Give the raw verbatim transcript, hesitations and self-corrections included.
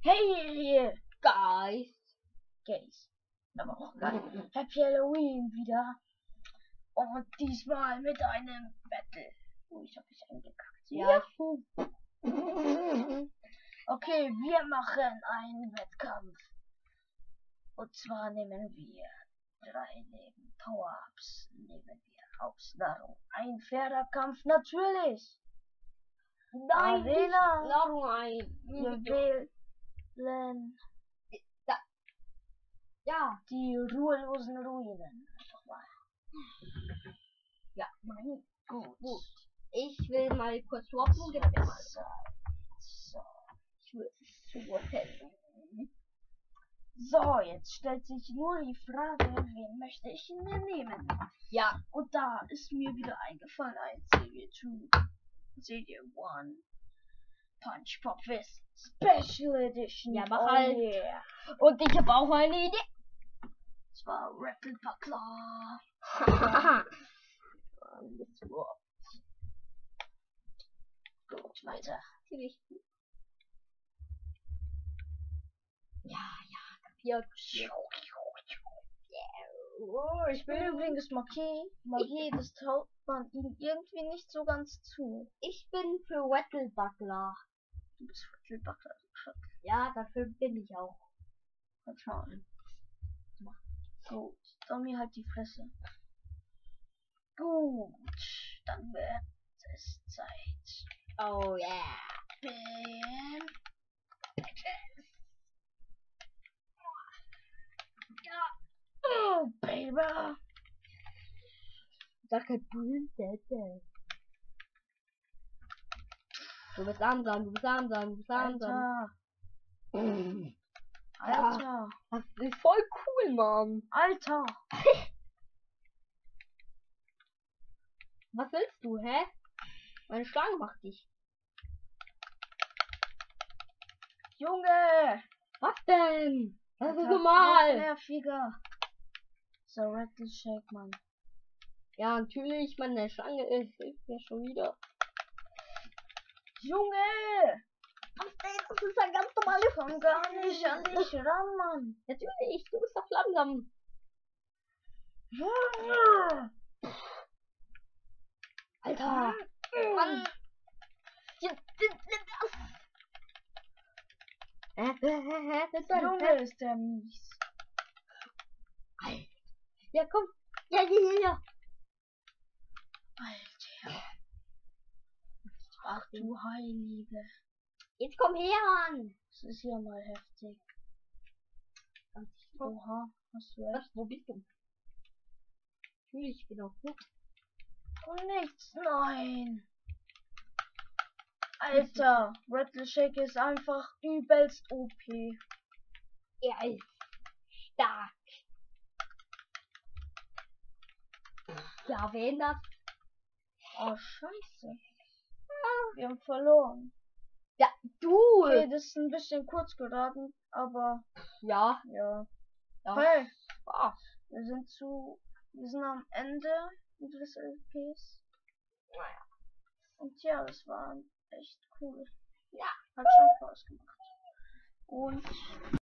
Hey, Guys. Gays. Aber auch geil. Happy Halloween wieder. Und diesmal mit einem Battle. Oh, ich hab mich eingekackt. Ja. Okay, wir machen einen Wettkampf. Und zwar nehmen wir drei Leben Power-Ups. Nehmen wir aus Nahrung. Ein fairer Kampf, natürlich. Nein, Arena. nicht Nahrung ein. Wir wählen Da. Ja. die ruhelosen Ruinen. Einfach mal. Ja. Mein gut. Gut. Ich will mal kurz swappen. Gib mir mal. So. So. Ich will swappen. So, jetzt stellt sich nur die Frage, wen möchte ich mir nehmen? Ja. Und da ist mir wieder eingefallen, ein C D zwei, C D eins, Punch Pop Fist Special Edition. Ja, mach oh halt. Yeah. Und ich habe auch eine Idee. Das war Rattle Buckler. Gut, weiter. Ziemlich gut. Ja, ja, kapiert. Oh, ich bin übrigens Magie. Magie, das traut man ihm irgendwie nicht so ganz zu. Ich bin für Wettlebuckler. Du bist Rattle Buckler. Ja, dafür bin ich auch. Mal schauen. Gut, dann mir halt die Fresse. Gut, dann wird es Zeit. Oh yeah. Bam. Ja. Oh, Baby. Sag kein Bullen, Du bist langsam, du bist langsam, du bist langsam. Alter. Ja. Alter. Das ist voll cool, Mann. Alter. Was willst du, hä? Meine Schlange macht dich. Junge. Was denn? Das ist Alter, normal. noch nerviger. So, Rattle Shake, Mann. Ja, natürlich, meine Schlange ist, hilft mir schon wieder. Junge. Was denn? Das ist ein ganz normales. Ich komm gar nicht an dich ran, Mann. Natürlich, du bist doch langsam. Junge. Alter. Mann. Hä? Hä? Hä? Hä? Junge, ist der mies. Ja, komm. Ja, ja, ja, ja. Alter. Ach du Heilige. Jetzt komm her, Mann. Das ist ja mal heftig. Oha, hast du Was? echt? Wo bist du? Natürlich, genau. Und nichts, nein. Alter, Rattle Shake ist einfach übelst O P. Er ist stark. Ja, wen das? Oh, scheiße. Wir haben verloren. Ja, du. Okay, das ist ein bisschen kurz geraten, aber Ja. ja. Ja. Hey, Ah. wir sind zu, wir sind am Ende unseres L Ps. Naja. Und ja, das war echt cool. Ja. Hat schon Spaß gemacht. Und